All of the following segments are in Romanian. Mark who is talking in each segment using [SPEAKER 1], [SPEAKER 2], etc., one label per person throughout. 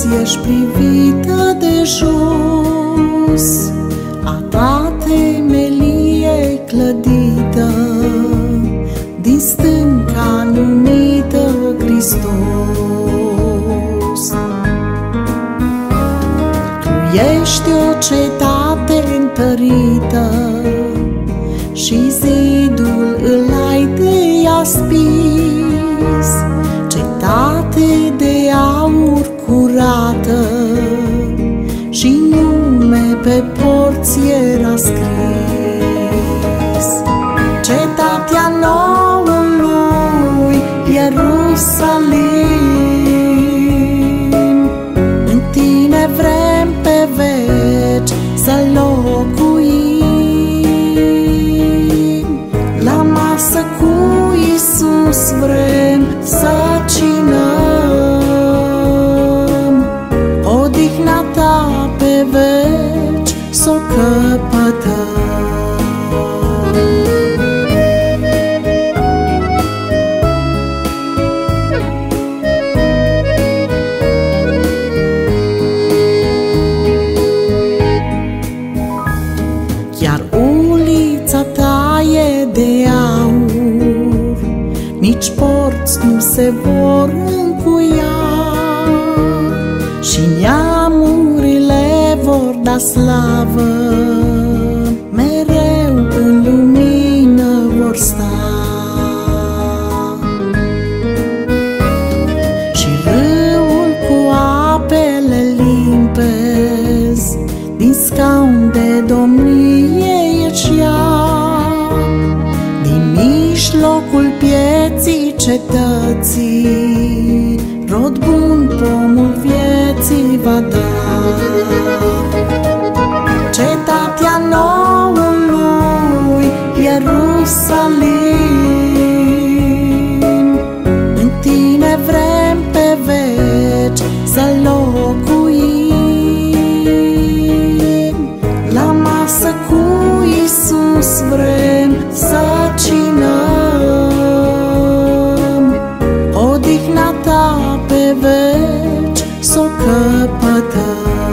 [SPEAKER 1] ești privită de jos, a ta temelie clădită, din stânca numită Hristos. Tu ești o cetate întărită și zidul îl ai de aspis, cetate de aur curată și nume pe porți era scris. Cetatea noului Ierusalim, în tine vrem pe veci să locuim. La masă cu Iisus vrem să cinăm, odihna ta pe veci s-o căpătăm. Chiar ulița ta e de aur, nici porți nu se vor încuia, și neamurile vor da slavă, mereu în lumină vor sta. Și râul cu apele limpezi, din scaun de domnie ieșea, din mijlocul pieții cetății, rod bun pomul vieții va da. Cetatea noului Ierusalim, în tine vrem pe veci să locuim. La masă cu Iisus vrem să cinăm, odihna ta pe veci s-o căpătăm.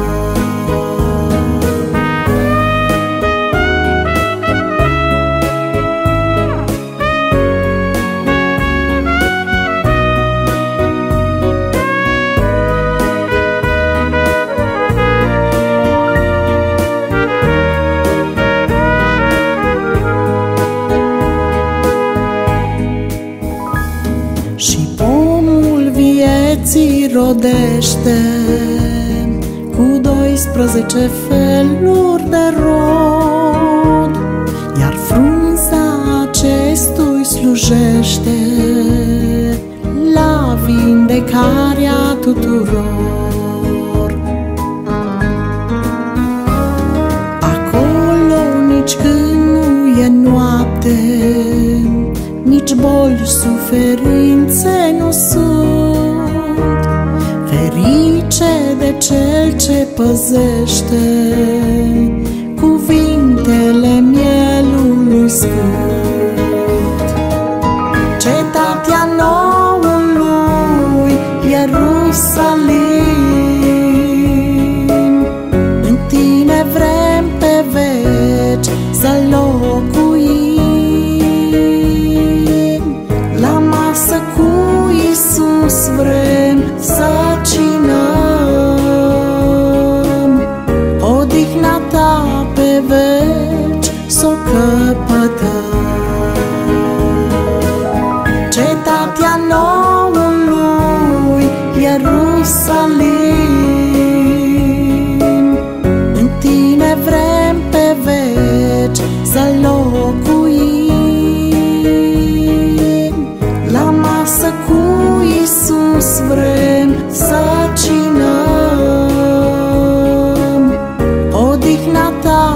[SPEAKER 1] Și pomul vieții rodește cu 12 feluri de rod, iar frunza acestui slujește la vindecarea tuturor. Acolo nici când nu e noapte, nici boli, suferințe nu sunt, ferice de cel ce păzește cuvintele mielului sfânt. Cetatea noului Ierusalim, în tine vrem pe veci să locuim. La masă cu Iisus vrem să cinăm, odihna ta pe veci s-o căpătăm. Cetatea noului Ierusalim, în tine vrem pe veci să locuim. La masă cu Iisus vrem să cinăm, odihna ta